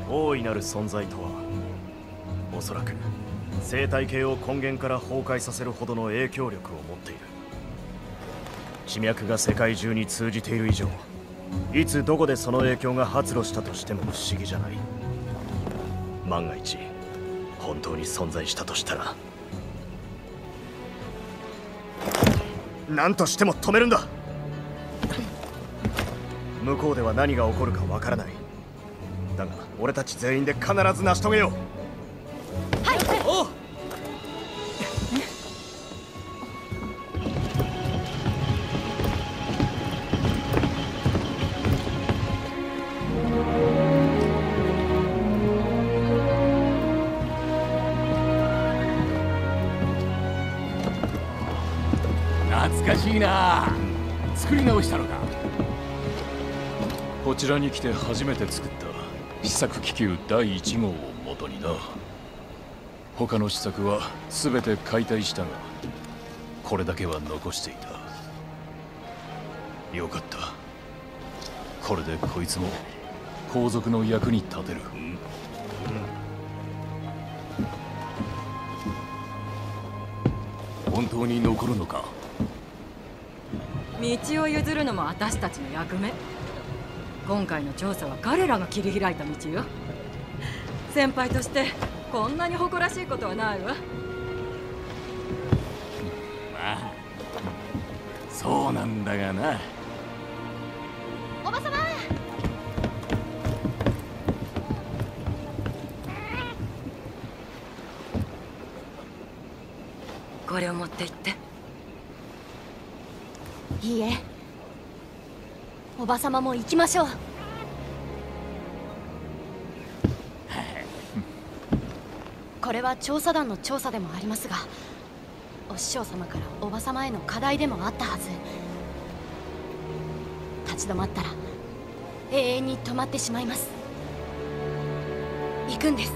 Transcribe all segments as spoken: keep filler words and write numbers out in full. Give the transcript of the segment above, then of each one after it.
大いなる存在とはおそらく生態系を根源から崩壊させるほどの影響力を持っている。地脈が世界中に通じている以上、いつどこでその影響が発露したとしても不思議じゃない。万が一本当に存在したとしたら、何としても止めるんだ。向こうでは何が起こるかわからない。だが俺たち全員で必ず成し遂げよう。はい。おう。 懐かしいな。作り直したのか。 こちらに来て初めて作った試作気球だいいち号を元にな。他の試作は全て解体したが、これだけは残していた。よかった。これでこいつも皇族の役に立てる。うんうん、本当に残るのか。 道を譲るのも私たちの役目。今回の調査は彼らが切り開いた道よ。先輩としてこんなに誇らしいことはないわ。 まあそうなんだがな。 おばさま。 これを持って行って。 いいえ、おばさまも行きましょう。これは調査団の調査でもありますが、お師匠様からおばさまへの課題でもあったはず。立ち止まったら永遠に止まってしまいます。行くんです。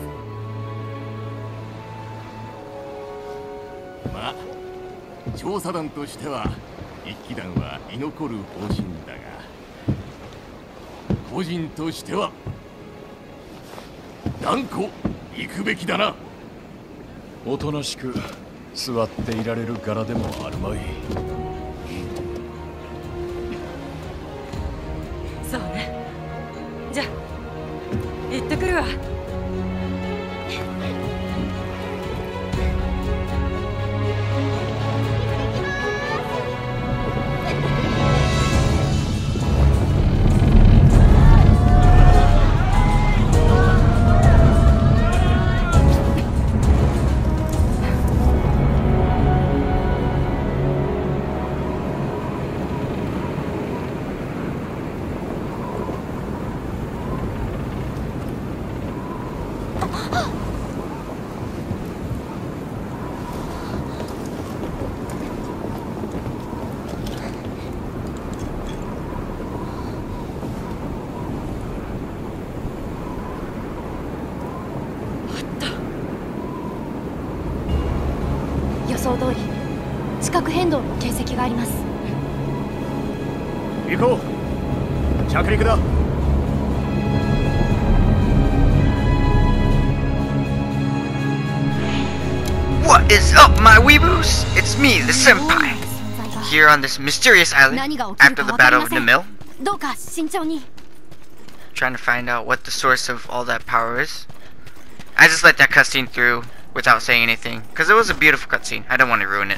まあ調査団としては一騎団は居残る方針だが、個人としては断固行くべきだな。 おとなしく座っていられる柄でもあるまい。 そうね。じゃあ行ってくるわ。 予想通り地殻変動の形跡があります。 行こう。着陸だ。 What is up, my weeboos? It's me, the senpai, here on this mysterious island after the battle of the mill. どうか慎重に。 Trying to find out what the source of all that power is. I just let that cutscene through without saying anything, because it was a beautiful cutscene. I don't want to ruin it.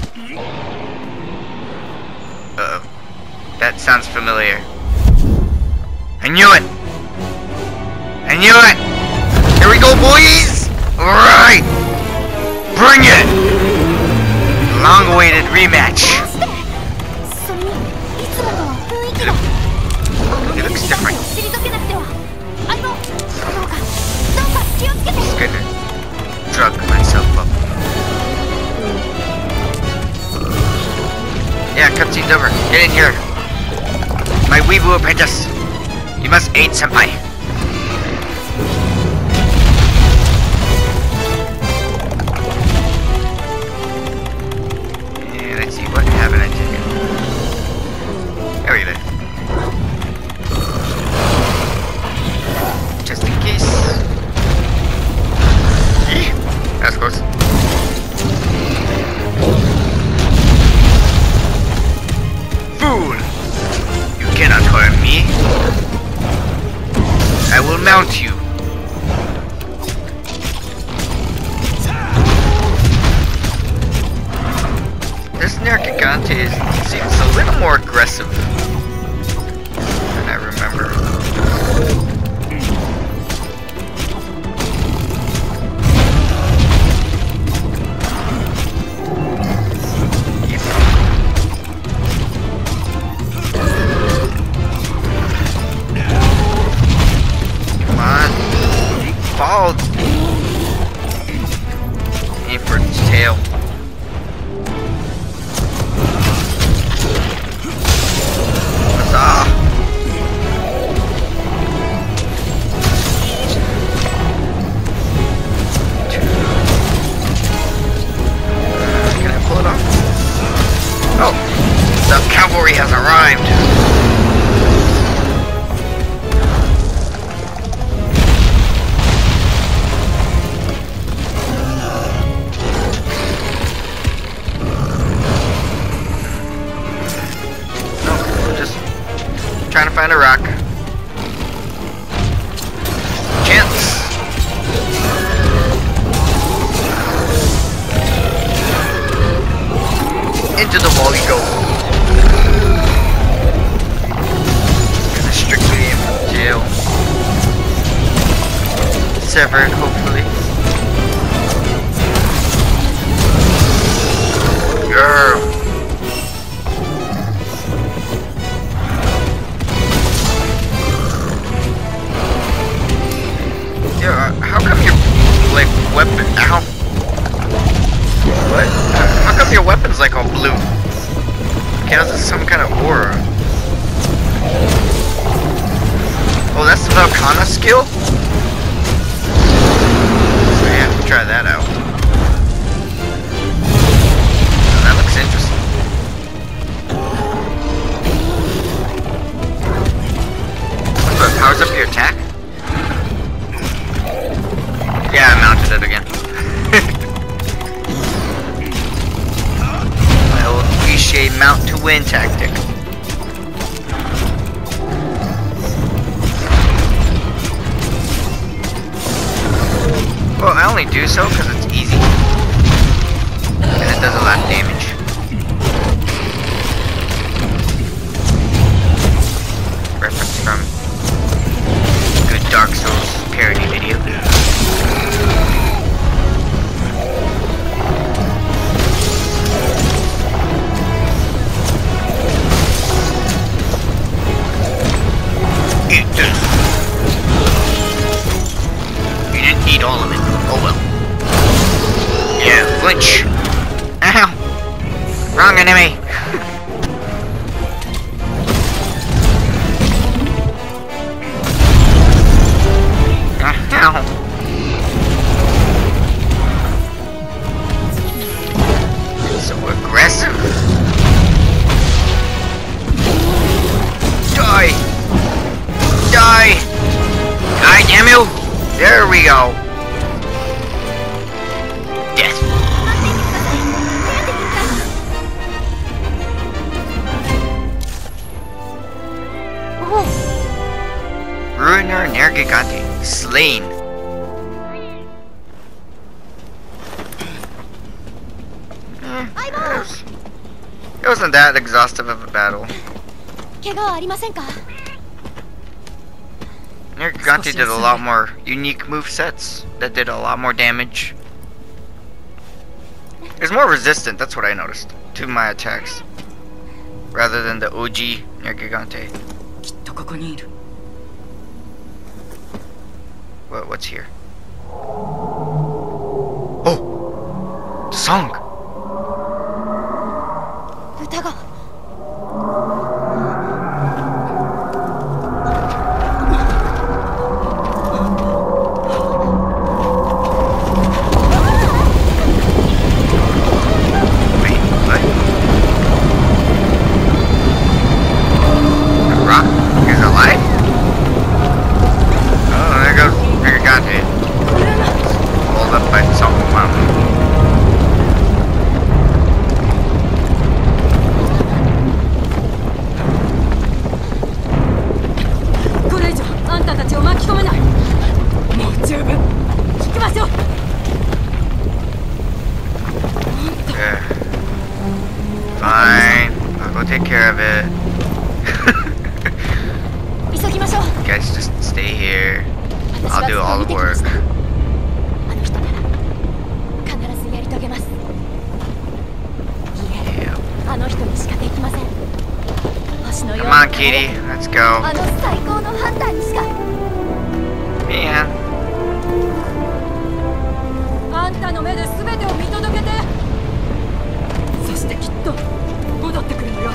Uh-oh. That sounds familiar. I knew it! I knew it! Here we go, boys! Alright! Bring it! Long-awaited rematch. It looks different. Just gonna drug myself up. Yeah, cutscene's over. Get in here. My weeaboo apprentice. You must aid senpai. Yeah, let's see, what haven't I taken? There we go. Just in case. mount you. This Nergigante is, seems a little more aggressive than I remember. Come on. He followed. Aim for its tail. Ah. Can I pull it off? Oh, the cavalry has arrived. Trying to find a rock. Chance. Into the wall you go. Gonna strictly aim for the tail. Sever it, hopefully. Girl. Yeah, how come your like weapon? Ow! What? How come your weapon's like all blue? Okay, that's some kind of aura. Oh, that's the Valkana skill. So yeah, we'll try that out. Oh, that looks interesting. What powers up your attack? Yeah, I mounted it again. My old cliche mount to win tactic. Well, I only do so because it's easy. And it does a lot of damage. Reference from good Dark Souls parody video. Eat this. You didn't eat all of it. Oh well. Yeah, flinch. Ow. Wrong enemy. Ow. So aggressive. Die. Die. Die, damn you. There we go. Death. Ruiner Nergigante slain. Eh, it, was, it wasn't that exhaustive of a battle. Nergigante did a lot more unique movesets that did a lot more damage. It's more resistant, that's what I noticed, to my attacks. Rather than the O G Nergigante. What, what's here? Oh! The song! 丈夫。行きましょう。 Yeah. Fine. I'll go take care of it. 急ぎましょう。 You guys just stay here. 私 I'll は do ずっと all 見 the てきま work. した。あの人なら必ずやり遂げます。いいえ、 Yeah. あの人にしかできません。星のよう Come な on, Kitty. Let's go. あの最高のハンターにしか。 Man. あんたの目で全てを見届けて。そしてきっと戻ってくるのよ。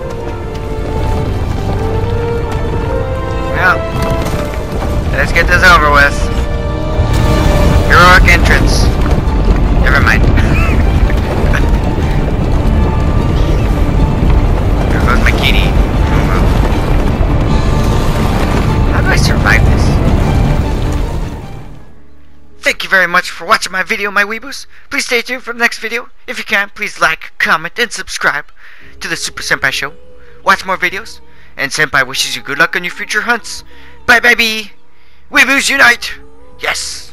Well, let's get this over with. Heroic entrance. Never mind. There goes my kitty. Oh, well. How do I survive this? Thank you very much for watching my video, my weeboos. Please stay tuned for the next video. If you can, please like, comment, and subscribe to the Super Senpai Show. Watch more videos, and Senpai wishes you good luck on your future hunts. Bye, baby. Weeboos unite. Yes.